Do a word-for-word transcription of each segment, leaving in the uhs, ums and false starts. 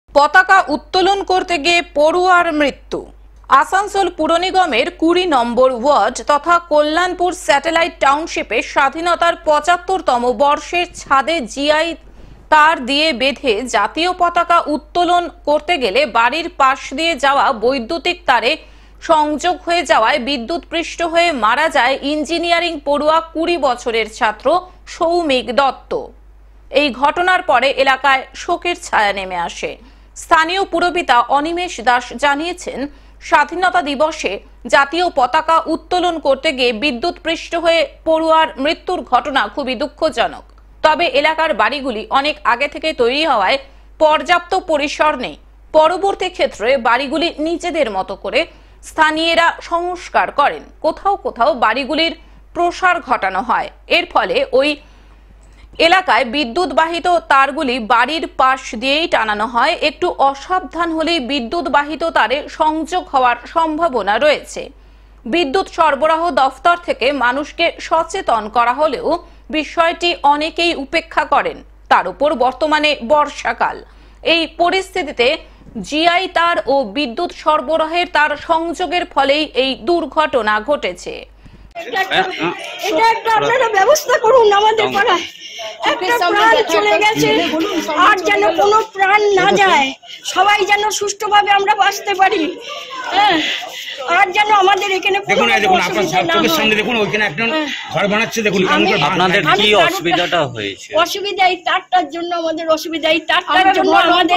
পতাকা উত্তোলন করতে গিয়ে পড়ুয়ার মৃত্যু। আসানসোল পুর নিগমের কুড়ি নম্বর ওয়ার্ড তথা কল্যাণপুর স্যাটেলাইট টাউনশিপে স্বাধীনতার পঁচাত্তরতম বর্ষের ছাদে জিআই তার দিয়ে বেঁধে জাতীয় পতাকা উত্তোলন করতে গেলে বাড়ির পাশ দিয়ে যাওয়া বৈদ্যুতিক তারে সংযোগ হয়ে যাওয়ায় বিদ্যুৎপৃষ্ট হয়ে মারা যায় ইঞ্জিনিয়ারিং পড়ুয়া কুড়ি বছরের ছাত্র সৌমিক দত্ত। এই ঘটনার পরে এলাকায় শোকের ছায়া নেমে আসে। স্থানীয় পুরপিতা অনিমেষ দাস জানিয়েছেন, স্বাধীনতা দিবসে জাতীয় পতাকা উত্তোলন করতে গিয়ে বিদ্যুৎপৃষ্ট হয়ে পড়ুয়ার মৃত্যুর ঘটনা খুবই দুঃখজনক। তবে এলাকার বাড়িগুলি অনেক আগে থেকে তৈরি হওয়ায় পর্যাপ্ত পরিসর নেই। পরবর্তী ক্ষেত্রে বাড়িগুলি নিজেদের মতো করে স্থানীয়রা সংস্কার করেন। কোথাও কোথাও বাড়িগুলির প্রসার ঘটানো হয়। এর ফলে ওই এলাকায় বিদ্যুৎ বাহিত তারগুলি বাড়ির পাশ দিয়েই টানানো হয়। একটু অসাবধান হলেই বিদ্যুৎ বাহিত তারে সংযোগ হওয়ার সম্ভাবনা রয়েছে। বিদ্যুৎ সরবরাহ দফতর থেকে মানুষকে সচেতন করা হলেও বিষয়টি অনেকেই উপেক্ষা করেন। তার উপর বর্তমানে বর্ষাকাল। এই পরিস্থিতিতে জিআই তার ও বিদ্যুৎ সরবরাহের তার সংযোগের ফলেই এই দুর্ঘটনা ঘটেছে। এটা একটা আপনারা ব্যবস্থা করুন আমাদের পাড়ায়। একটা প্রাণ চলে গেছে, আর যেন কোনো প্রাণ না যায়, সবাই যেন সুষ্ঠুভাবে আমরা বাঁচতে পারি। হ্যাঁ, আর যেন আমাদের এখানে দেখুন দেখুন আপনার চোখের সামনে দেখুন ওইখানে একজন ঘর বানাচ্ছে। দেখুন আপনাদের কি অসুবিধাটা হয়েছে? অসুবিধা এই তারটার জন্য আমাদের অসুবিধা। এই তারটার জন্য আমাদের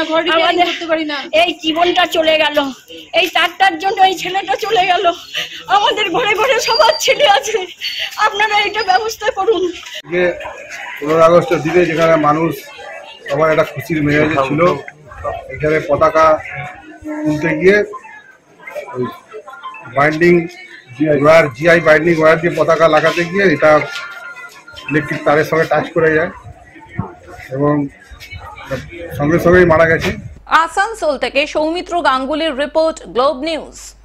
এই জীবনটা চলে গেল। এই তারটার জন্য এই ছেলেটা চলে গেল। আমাদের ঘরে ঘরে সবার ছেলে আছে, আপনারা এটা ব্যবস্থা করুন। পনেরো আগস্টের দিনে যেখানে মানুষ সবাই একটা খুশির মেজাজে ছিল, এখানে পতাকা তুলতে গিয়ে ওই binding wire GI binding wire দিয়ে পতাকা লাগাতে গিয়ে এটা ইলেকট্রিক তারের সঙ্গে টাচ করে যায় এবং সঙ্গে সঙ্গেই মারা গেছে। আসানসোল থেকে সৌমিত্র গাঙ্গুলির রিপোর্ট, গ্লোব নিউজ।